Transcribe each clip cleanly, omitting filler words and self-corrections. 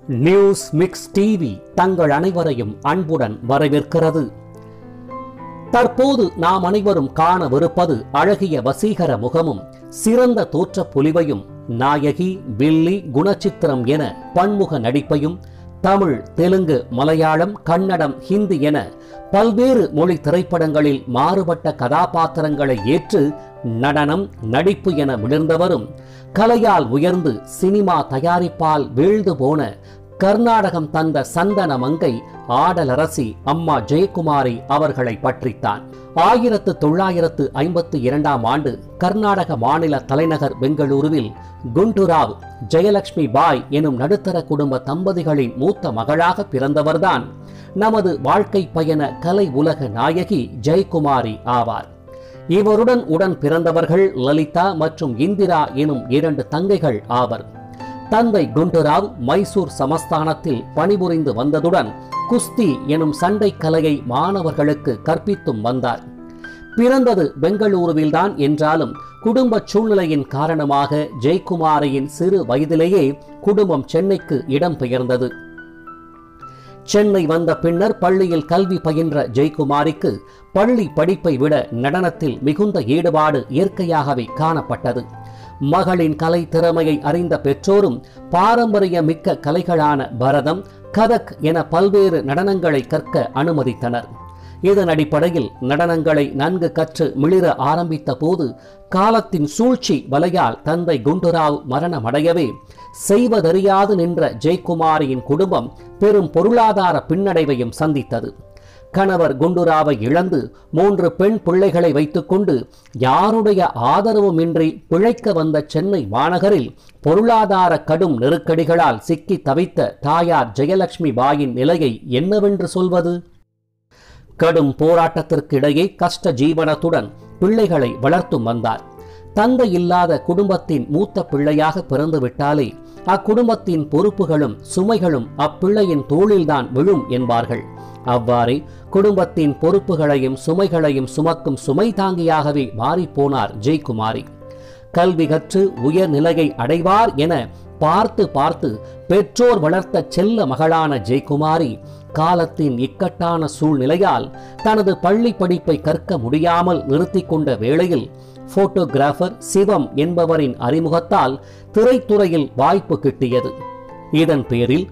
News mix TV தங்கள் அனைவரையும் அன்புடன் வரவேற்கிறது. தற்போது நாம் அனைவரும் காணவிருப்பது அழகிய வசீகர முகமும் சிறந்த தோற்ற பொலிவையும் நாயகி, வில்லி, குணச்சித்திரம் என பன்முக நடிப்பையும் தமிழ், தெலுங்கு, மலையாளம், கன்னடம், ஹிந்தி என பல்வேறு மொழி திரைப்படங்களில் மாறுபட்ட கதாபாத்திரங்களை ஏற்று நடனம், நடிப்பு என விழுந்தவரும் கலையால் உயர்ந்து சினிமா தயாரிப்பால் வீழ்ந்து போன கர்நாடகம் தந்த சந்தன மங்கை ஆடலரசி அம்மா ஜெயக்குமாரி அவர்களை பற்றித்தான். 1952 ஆண்டு கர்நாடக மாநில தலைநகர் பெங்களூருவில் குண்டுராவ் ஜெயலட்சுமி பாய் எனும் நடுத்தர குடும்ப தம்பதிகளின் மூத்த மகளாக பிறந்தவர்தான் நமது வாழ்க்கை பயண கலை உலக நாயகி ஜெயக்குமாரி ஆவார். இவருடன் உடன் பிறந்தவர்கள் லலிதா மற்றும் இந்திரா எனும் 2 தங்கைகள் ஆவர். தந்தை குண்டுராவ் மைசூர் சமஸ்தானத்தில் பணிபுரிந்து வந்ததுடன் குஸ்தி எனும் சண்டை கலையை மாணவர்களுக்கு கற்பித்தும் வந்தார். பிறந்தது பெங்களூருவில்தான் என்றாலும் குடும்ப சூழ்நிலையின் காரணமாக ஜெயக்குமாரியின் சிறு வயதிலேயே குடும்பம் சென்னைக்கு இடம்பெயர்ந்தது. சென்னை வந்த பின்னர் பள்ளியில் கல்வி பயின்ற ஜெயக்குமாரிக்கு பள்ளி படிப்பை விட நடனத்தில் மிகுந்த ஈடுபாடு இயற்கையாகவே காணப்பட்டது. மகளின் கலை திறமையை அறிந்த பெற்றோரும் பாரம்பரிய மிக்க கலைகளான பரதம், கதக் என பல்வேறு நடனங்களை கற்க அனுமதித்தனர். இதன் அடிப்படையில் நடனங்களை நன்கு கற்று மிளிர ஆரம்பித்த போது காலத்தின் சூழ்ச்சி வலையால் தந்தை குண்டுராவ் மரணமடையவே செய்வதறியாது நின்ற ஜெயக்குமாரியின் குடும்பம் பெரும் பொருளாதார பின்னடைவையும் சந்தித்தது. கணவர் குண்டுராவை இழந்து 3 பெண் பிள்ளைகளை வைத்துக்கொண்டு யாருடைய ஆதரவுமின்றி பிழைக்க வந்த சென்னை மாநகரில் பொருளாதார கடும் நெருக்கடிகளால் சிக்கி தவித்த தாயார் ஜெயலட்சுமி பாயின் நிலையை என்னவென்று சொல்வது? கடும் போராட்டத்திற்கிடையே கஷ்ட ஜீவனத்துடன் பிள்ளைகளை வளர்த்தும் வந்தார். தந்தை இல்லாத குடும்பத்தின் மூத்த பிள்ளையாக பிறந்துவிட்டாலே அக்குடும்பத்தின் பொறுப்புகளும் சுமைகளும் அப்பிள்ளையின் தோளில்தான் விழும் என்பார்கள். அவ்வாறே குடும்பத்தின் பொறுப்புகளையும் சுமைகளையும் சுமக்கும் சுமை தாங்கியாகவே மாறிப்போனார் ஜெயக்குமாரி. கல்வி கற்று உயர்நிலையை அடைவார் என பார்த்து பெற்றோர் வளர்த்த செல்ல மகளான ஜெயக்குமாரி காலத்தின் இக்கட்டான சூழ்நிலையால் தனது பள்ளி படிப்பை கற்க முடியாமல் நிறுத்தி கொண்ட வேளையில் போட்டோகிராஃபர் சிவம் என்பவரின் அறிமுகத்தால் திரைத்துறையில் வாய்ப்பு கிட்டியது. இதன் பேரில்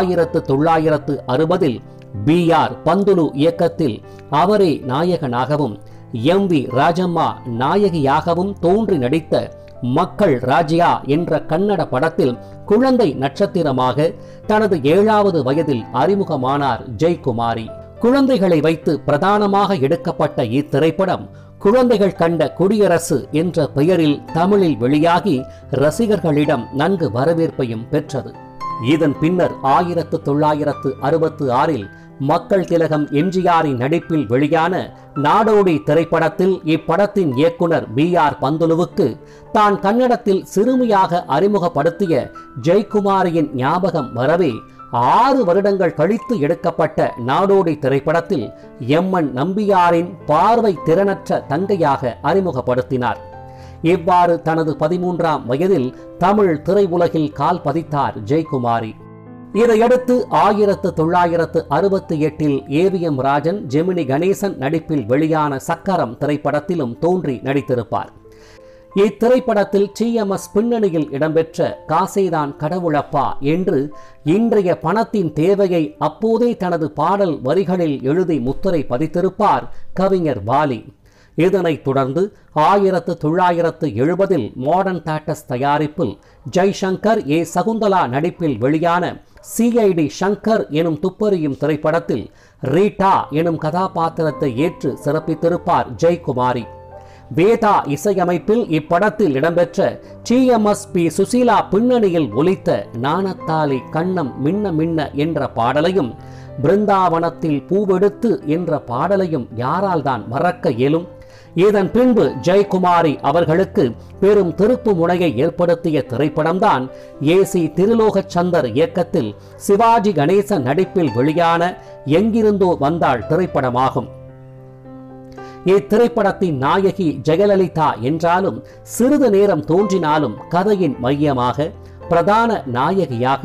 1960 B.R. பந்துலு இயக்கத்தில் அவரே நாயகனாகவும் M.V. ராஜம்மா நாயகியாகவும் தோன்றி நடித்த மக்கள் ராஜ்யா என்ற கன்னட படத்தில் குழந்தை நட்சத்திரமாக தனது 7வது வயதில் அறிமுகமானார் ஜெயக்குமாரி. குழந்தைகளை வைத்து பிரதானமாக எடுக்கப்பட்ட இத்திரைப்படம் குழந்தைகள் கண்ட குடியரசு என்ற பெயரில் தமிழில் வெளியாகி ரசிகர்களிடம் நன்கு வரவேற்பையும் பெற்றது. இதன் பின்னர் 1966 மக்கள் திலகம் எம்ஜிஆரின் நடிப்பில் வெளியான நாடோடி திரைப்படத்தில் இப்படத்தின் இயக்குனர் B.R. பந்துலுவுக்கு தான் கன்னடத்தில் சிறுமியாக அறிமுகப்படுத்திய ஜெயக்குமாரியின் ஞாபகம் வரவே 6 வருடங்கள் கழித்து எடுக்கப்பட்ட நாடோடி திரைப்படத்தில் M.N. நம்பியாரின் பார்வை திறனற்ற தங்கையாக அறிமுகப்படுத்தினார். இவ்வாறு தனது 13ஆம் வயதில் தமிழ் திரையுலகில் கால் பதித்தார் ஜெயக்குமாரி. இதையடுத்து 1968 A.V.M. ராஜன், ஜெமினி கணேசன் நடிப்பில் வெளியான சக்கரம் திரைப்படத்திலும் தோன்றி நடித்திருப்பார். இத்திரைப்படத்தில் TMS பின்னணியில் இடம்பெற்ற காசேதான் கடவுளப்பா என்று இன்றைய பணத்தின் தேவையை அப்போதே தனது பாடல் வரிகளில் எழுதி முத்திரை பதித்திருப்பார் கவிஞர் வாலி. இதனைத் தொடர்ந்து 1970 மாடர்ன் தியேட்டர்ஸ் தயாரிப்பில் ஜெய்சங்கர் A. சகுந்தலா நடிப்பில் வெளியான CID சங்கர் எனும் துப்பறியும் திரைப்படத்தில் ரீட்டா எனும் கதாபாத்திரத்தை ஏற்று சிறப்பித்திருப்பார் ஜெயக்குமாரி. வேதா இசையமைப்பில் இப்படத்தில் இடம்பெற்ற TMS P. சுசீலா பின்னணியில் ஒலித்த நாணத்தாலி கண்ணம் மின்ன மின்ன என்ற பாடலையும் பிருந்தாவனத்தில் பூவெடுத்து என்ற பாடலையும் யாரால் தான் மறக்க இயலும்? இதன் பின்பு ஜெயக்குமாரி அவர்களுக்கு பெரும் திருப்பு முனையை ஏற்படுத்திய திரைப்படம்தான் A.C. திருலோகச்சந்தர் இயக்கத்தில் சிவாஜி கணேசன் நடிப்பில் வெளியான எங்கிருந்தோ வந்தாள் திரைப்படமாகும். இத்திரைப்படத்தின் நாயகி ஜெயலலிதா என்றாலும் சிறிது நேரம் தோன்றினாலும் கதையின் மையமாக பிரதான நாயகியாக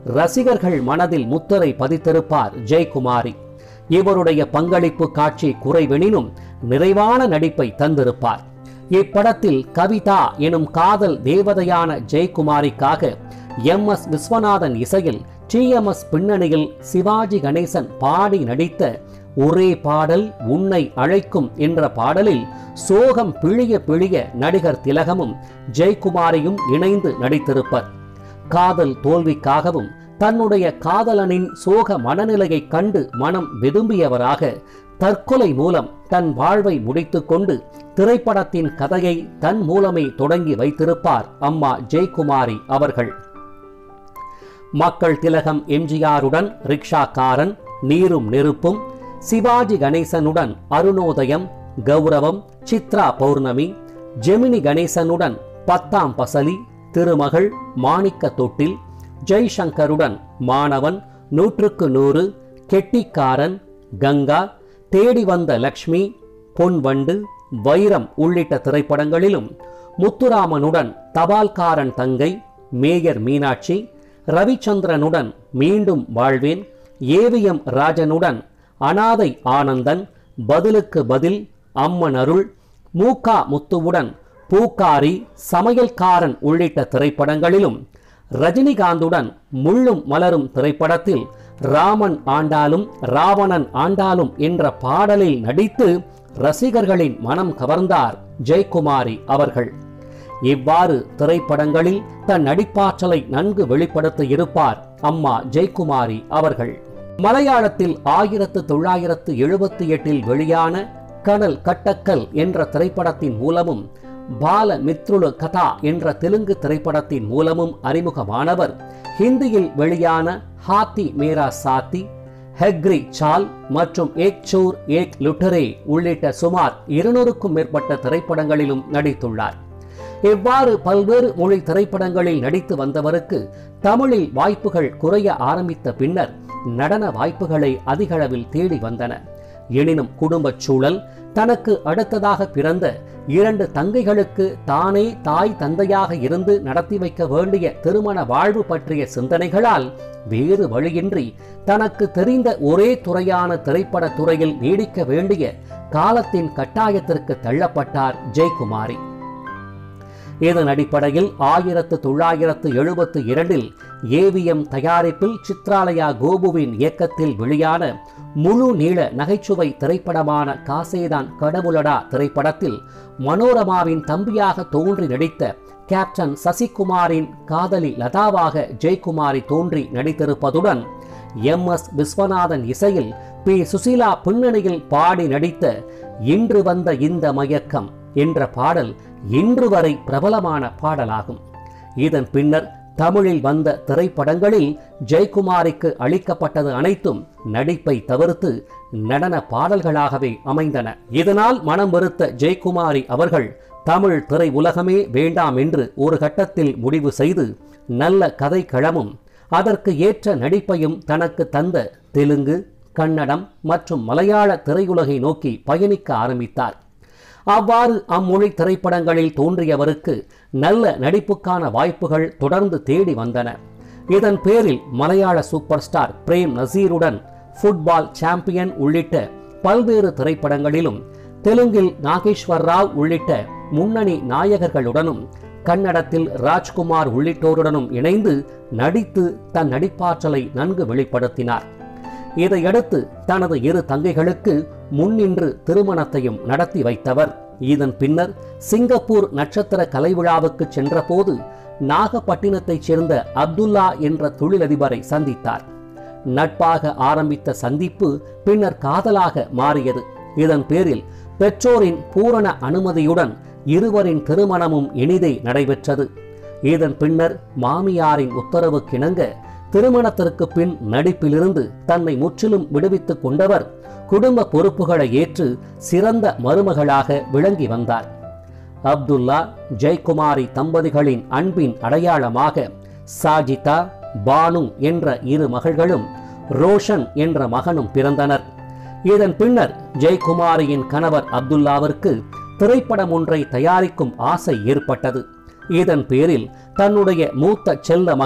ரசிகர்கள் மனதில் முத்திரை பதித்திருப்பார் ஜெயக்குமாரி. இவருடைய பங்களிப்பு காட்சி குறைவெனினும் நிறைவான நடிப்பை தந்திருப்பார். இப்படத்தில் கவிதா எனும் காதல் தேவதையான ஜெயக்குமாரிக்காக MS விஸ்வநாதன் இசையில் TMS பின்னணியில் சிவாஜி கணேசன் பாடி நடித்த ஒரே பாடல் உன்னை அழைக்கும் என்ற பாடலில் சோகம் பிழிய பிழிய நடிகர் திலகமும் ஜெயக்குமாரியும் இணைந்து நடித்திருப்பர். காதல் தோல்விக்காகவும் தன்னுடைய காதலனின் சோக மனநிலையை கண்டு மனம் வெதும்பியவராக தற்கொலை மூலம் தன் வாழ்வை முடித்துக்கொண்டு திரைப்படத்தின் கதையை தன் மூலமே தொடங்கி வைத்திருப்பார் அம்மா ஜெயக்குமாரி அவர்கள். மக்கள் திலகம் எம்ஜிஆருடன் ரிக்ஷாக்காரன், நீரும் நெருப்பும், சிவாஜி கணேசனுடன் அருணோதயம், கௌரவம், சித்ரா பௌர்ணமி, ஜெமினி கணேசனுடன் 10ஆம் பசலி, திருமகள், மாணிக்க தொட்டில், ஜெய்சங்கருடன் மாணவன், 100க்கு 100, கெட்டிக்காரன், கங்கா, தேடி வந்த லக்ஷ்மி, பொன்வண்டு, வைரம் உள்ளிட்ட திரைப்படங்களிலும், முத்துராமனுடன் தபால்காரன் தங்கை, மேயர் மீனாட்சி, ரவிச்சந்திரனுடன் மீண்டும் வாழ்வேன், ஏவிஎம் ராஜனுடன் அனாதை ஆனந்தன், பதிலுக்கு பதில், அம்மன் அருள், மூகா முத்துவுடன் பூக்காரி, சமையல்காரன் உள்ளிட்ட திரைப்படங்களிலும், ரஜினிகாந்துடன் முள்ளும் மலரும் திரைப்படத்தில் ராமன் ஆண்டாலும் ராவணன் ஆண்டாலும் என்ற பாடலில் நடித்து ரசிகர்களின் மனம் கவர்ந்தார் ஜெயக்குமாரி அவர்கள். இவ்வாறு திரைப்படங்களில் தன் நடிப்பாற்றலை நன்கு வெளிப்படுத்தி இருப்பார் அம்மா ஜெயக்குமாரி அவர்கள். மலையாளத்தில் 1978 வெளியான கடல் கட்டக்கல் என்ற திரைப்படத்தின் மூலமும், பால மித்ருலு கதா என்ற தெலுங்கு திரைப்படத்தின் மூலமும் அறிமுகமானவர். ஹிந்தியில் வெளியான ஹாத்தி மேரா சாத்தி, ஹெக்ரி சால் மற்றும் ஏக் சோர் ஏக் லுட்டரே உள்ளிட்ட சுமார் 200க்கும் மேற்பட்ட திரைப்படங்களிலும் நடித்துள்ளார். இவ்வாறு பல்வேறு மொழி திரைப்படங்களில் நடித்து வந்தவருக்கு தமிழில் வாய்ப்புகள் குறைய ஆரம்பித்த பின்னர் நடன வாய்ப்புகளை அதிகளவில் தேடி வந்தன. எனினும் குடும்பச் சூழல், தனக்கு அடுத்ததாக பிறந்த 2 தங்கைகளுக்கு தானே தாய் தந்தையாக இருந்து நடத்தி வைக்க வேண்டிய திருமண வாழ்வு பற்றிய சிந்தனைகளால் வேறு வழியின்றி தனக்கு தெரிந்த ஒரே துறையான திரைப்பட துறையில் நீடிக்க வேண்டிய காலத்தின் கட்டாயத்திற்கு தள்ளப்பட்டார் ஜெயக்குமாரி. இதன் அடிப்படையில் 1972 ஏவிஎம் தயாரிப்பில் சித்ராலயா கோபுவின் இயக்கத்தில் வெளியான முழு நீள நகைச்சுவை திரைப்படமான காசேதான் கடவுளடா திரைப்படத்தில் மனோரமாவின் தம்பியாக தோன்றி நடித்த கேப்டன் சசிகுமாரின் காதலி லதாவாக ஜெயக்குமாரி தோன்றி நடித்திருப்பதுடன் MS விஸ்வநாதன் இசையில் P. சுசீலா பின்னணியில் பாடி நடித்த இன்று வந்த இந்த மயக்கம் என்ற பாடல் இன்று வரை பிரபலமான பாடலாகும். இதன் பின்னர் தமிழில் வந்த திரைப்படங்களில் ஜெயக்குமாரிக்கு அளிக்கப்பட்டது அனைத்தும் நடிப்பை தவிர்த்து நடன பாடல்களாகவே அமைந்தன. இதனால் மனம் வெறுத்த ஜெயக்குமாரி அவர்கள் தமிழ் திரை உலகமே வேண்டாம் என்று ஒரு கட்டத்தில் முடிவு செய்து நல்ல கதைக்களமும் அதற்கு ஏற்ற நடிப்பையும் தனக்கு தந்த தெலுங்கு, கன்னடம் மற்றும் மலையாள திரையுலகை நோக்கி பயணிக்க ஆரம்பித்தார். அவ்வாறு அம்மொழி திரைப்படங்களில் தோன்றியவருக்கு நல்ல நடிப்புக்கான வாய்ப்புகள் தொடர்ந்து தேடி வந்தன. இதன் பேரில் மலையாள சூப்பர் ஸ்டார் பிரேம் நசீருடன் ஃபுட்பால் சாம்பியன் உள்ளிட்ட பல்வேறு திரைப்படங்களிலும், தெலுங்கில் நாகேஸ்வர் ராவ் உள்ளிட்ட முன்னணி நாயகர்களுடனும், கன்னடத்தில் ராஜ்குமார் உள்ளிட்டோருடனும் இணைந்து நடித்து தன் நடிப்பாற்றலை நன்கு வெளிப்படுத்தினார். இதையடுத்து தனது 2 தங்கைகளுக்கு முன்னின்று திருமணத்தையும் நடத்தி வைத்தவர். இதன் பின்னர் சிங்கப்பூர் நட்சத்திர கலை விழாவுக்கு சென்றபோது நாகப்பட்டினத்தைச் சேர்ந்த அப்துல்லா என்ற தொழிலதிபரை சந்தித்தார். நட்பாக ஆரம்பித்த சந்திப்பு பின்னர் காதலாக மாறியது. இதன் பேரில் பெற்றோரின் பூரண அனுமதியுடன் இருவரின் திருமணமும் இனிதே நடைபெற்றது. இதன் பின்னர் மாமியாரின் உத்தரவுக்கிணங்க திருமணத்திற்கு பின் நடிப்பிலிருந்து தன்னை முற்றிலும் விடுவித்துக் கொண்டவர் குடும்ப பொறுப்புகளை ஏற்று சிறந்த மருமகளாக விளங்கி வந்தார். அப்துல்லா ஜெயக்குமாரி தம்பதிகளின் அன்பின் அடையாளமாக சாஜிதா, பானு என்ற 2 மகள்களும் ரோஷன் என்ற மகனும் பிறந்தனர். இதன் பின்னர் ஜெயக்குமாரியின் கணவர் அப்துல்லாவிற்கு திரைப்படம் ஒன்றை தயாரிக்கும் ஆசை ஏற்பட்டது. இதன் பேரில் தன்னுடைய மூத்த செல்ல மகள்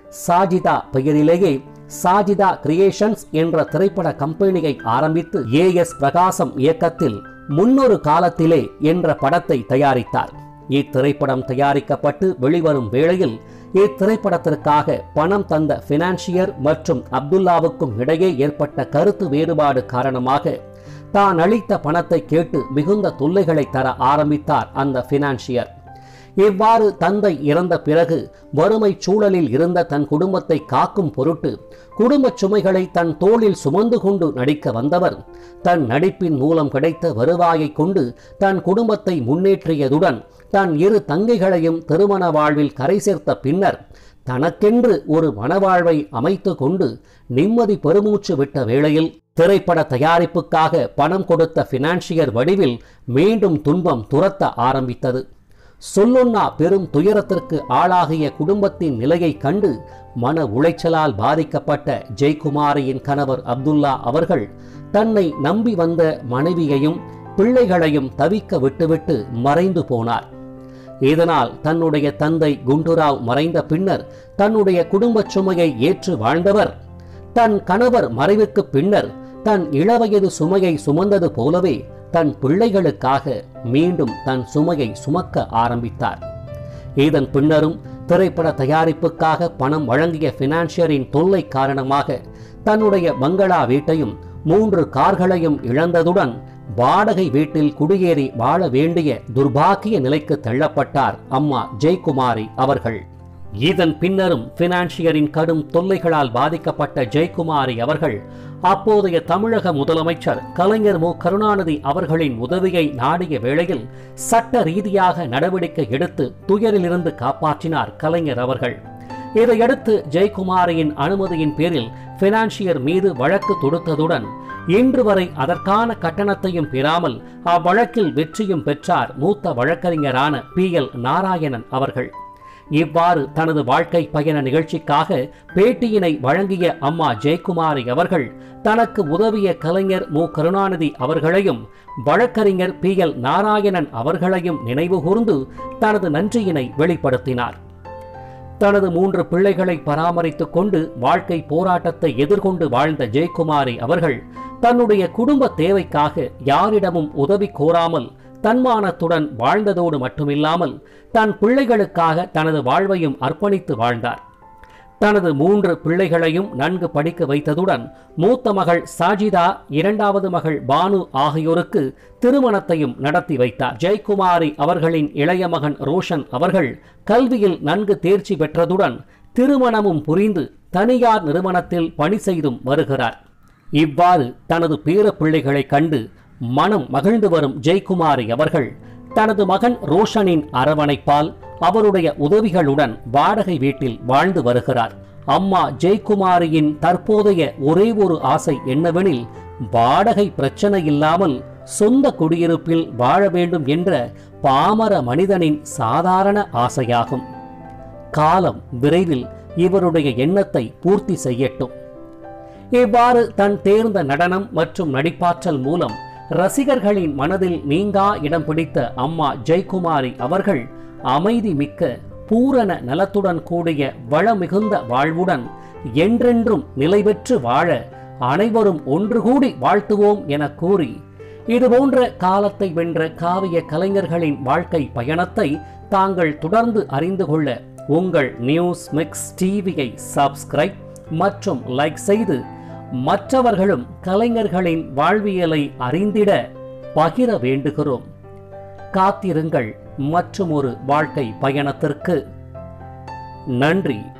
சாஜிதா பெயரிலேயே சாஜிதா கிரியேஷன்ஸ் என்ற திரைப்பட கம்பெனியை ஆரம்பித்து ஏஎஸ் பிரகாசம் இயக்கத்தில் முன்னொரு காலத்திலே என்ற படத்தை தயாரித்தார். இத்திரைப்படம் தயாரிக்கப்பட்டு வெளிவரும் வேளையில் இத்திரைப்படத்திற்காக பணம் தந்த பினான்சியர் மற்றும் அப்துல்லாவுக்கும் இடையே ஏற்பட்ட கருத்து வேறுபாடு காரணமாக தான் அளித்த பணத்தை கேட்டு மிகுந்த தொல்லைகளை தர ஆரம்பித்தார் அந்த பினான்சியர். இவ்வாறு தந்தை இறந்த பிறகு வறுமை சூழலில் இருந்த தன் குடும்பத்தை காக்கும் பொருட்டு குடும்ப சுமைகளை தன் தோளில் சுமந்து கொண்டு நடிக்க வந்தவர் தன் நடிப்பின் மூலம் கிடைத்த வருவாயை கொண்டு தன் குடும்பத்தை முன்னேற்றியதுடன் தன் இரு தங்கைகளையும் திருமண வாழ்வில் கரை சேர்த்த பின்னர் தனக்கென்று ஒரு மனவாழ்வை அமைத்து கொண்டு நிம்மதி பெருமூச்சு விட்ட வேளையில் திரைப்பட தயாரிப்புக்காக பணம் கொடுத்த பினான்சியர் வடிவில் மீண்டும் துன்பம் துரத்த ஆரம்பித்தது. சொல்லொன்னா பெரும் துயரத்திற்கு ஆளாகிய குடும்பத்தின் நிலையை கண்டு மன உளைச்சலால் பாதிக்கப்பட்ட ஜெயக்குமாரியின் கணவர் அப்துல்லா அவர்கள் தன்னை நம்பி வந்த மனைவியையும் பிள்ளைகளையும் தவிக்க விட்டுவிட்டு மறைந்து போனார். இதனால் தன்னுடைய தந்தை குண்டுராவ் மறைந்த பின்னர் தன்னுடைய குடும்ப சுமையை ஏற்று வாழ்ந்தவர் தன் கணவர் மறைவுக்கு பின்னர் தன் இளவயது சுமையை சுமந்தது போலவே தன் பிள்ளைகளுக்காக மீண்டும் தன் சுமையை சுமக்க ஆரம்பித்தார். இதன் பின்னரும் திரைப்பட தயாரிப்புக்காக பணம் வழங்கிய பினான்சியரின் தொல்லை காரணமாக தன்னுடைய பங்களா வீட்டையும் 3 கார்களையும் இழந்ததுடன் வாடகை வீட்டில் குடியேறி வாழ வேண்டிய துர்பாக்கிய நிலைக்கு தள்ளப்பட்டார் அம்மா ஜெயக்குமாரி அவர்கள். இதன் பின்னரும் பினான்சியரின் கடும் தொல்லைகளால் பாதிக்கப்பட்ட ஜெயக்குமாரி அவர்கள் அப்போதைய தமிழக முதலமைச்சர் கலைஞர் மு கருணாநிதி அவர்களின் உதவியை நாடிய வேளையில் சட்ட ரீதியாக நடவடிக்கை எடுத்து துயரிலிருந்து காப்பாற்றினார் கலைஞர் அவர்கள். இதையடுத்து ஜெயக்குமாரியின் அனுமதியின் பேரில் பினான்சியர் மீது வழக்கு தொடுத்ததுடன் இன்று வரை அதற்கான கட்டணத்தையும் பெறாமல் அவ்வழக்கில் வெற்றியும் பெற்றார் மூத்த வழக்கறிஞரான PL நாராயணன் அவர்கள். இவ்வாறு தனது வாழ்க்கை பயண நிகழ்ச்சிக்காக பேட்டியினை வழங்கிய அம்மா ஜெயக்குமாரி அவர்கள் தனக்கு உதவிய கலைஞர் மு கருணாநிதி அவர்களையும் வழக்கறிஞர் PL நாராயணன் அவர்களையும் நினைவுகூர்ந்து தனது நன்றியினை வெளிப்படுத்தினார். தனது 3 பிள்ளைகளை பராமரித்துக் கொண்டு வாழ்க்கை போராட்டத்தை எதிர்கொண்டு வாழ்ந்த ஜெயக்குமாரி அவர்கள் தன்னுடைய குடும்ப தேவைக்காக யாரிடமும் உதவி கோராமல் தன்மானத்துடன் வாழ்ந்ததோடு மட்டுமில்லாமல் தன் பிள்ளைகளுக்காக தனது வாழ்வையும் அர்ப்பணித்து வாழ்ந்தார். தனது 3 பிள்ளைகளையும் நன்கு படிக்க வைத்ததுடன் மூத்த மகள் சாஜிதா, 2வது மகள் பானு ஆகியோருக்கு திருமணத்தையும் நடத்தி வைத்தார். ஜெயக்குமாரி அவர்களின் இளைய மகன் ரோஷன் அவர்கள் கல்வியில் நன்கு தேர்ச்சி பெற்றதுடன் திருமணமும் புரிந்து தனியார் நிறுவனத்தில் பணி செய்தும் வருகிறார். இவ்வாறு தனது பேர பிள்ளைகளை கண்டு மனம் மகிழ்ந்து வரும் ஜெயக்குமாரி அவர்கள் தனது மகன் ரோஷனின் அரவணைப்பால் அவருடைய உதவிகளுடன் வாடகை வீட்டில் வாழ்ந்து வருகிறார். அம்மா ஜெயக்குமாரியின் தற்போதைய ஒரே ஒரு ஆசை என்னவெனில் வாடகை பிரச்சனை இல்லாமல் சொந்த குடியிருப்பில் வாழ வேண்டும் என்ற பாமர மனிதனின் சாதாரண ஆசையாகும். காலம் விரைவில் இவருடைய எண்ணத்தை பூர்த்தி செய்யட்டும். இவ்வாறு தன் தேர்ந்த நடனம் மற்றும் நடிப்பாற்றல் மூலம் ரசிகர்களின் மனதில் நீங்கா இடம் பிடித்த அம்மா ஜெயக்குமாரி அவர்கள் அமைதி மிக்க பூரண நலத்துடன் கூடிய வளமிகுந்த வாழ்வுடன் என்றென்றும் நிலை பெற்று வாழ அனைவரும் ஒன்று கூடி வாழ்த்துவோம் என கூறி இதுபோன்ற காலத்தை வென்ற காவிய கலைஞர்களின் வாழ்க்கை பயணத்தை தாங்கள் தொடர்ந்து அறிந்து கொள்ள உங்கள் நியூஸ் மிக்ஸ் டிவியை சப்ஸ்கிரைப் மற்றும் லைக் செய்து மற்றவர்களும் கலைஞர்களின் வாழ்வியலை அறிந்திட பகிர வேண்டுகிறோம். காத்திருங்கள் மற்றுமொரு வாழ்க்கை பயணத்திற்கு. நன்றி.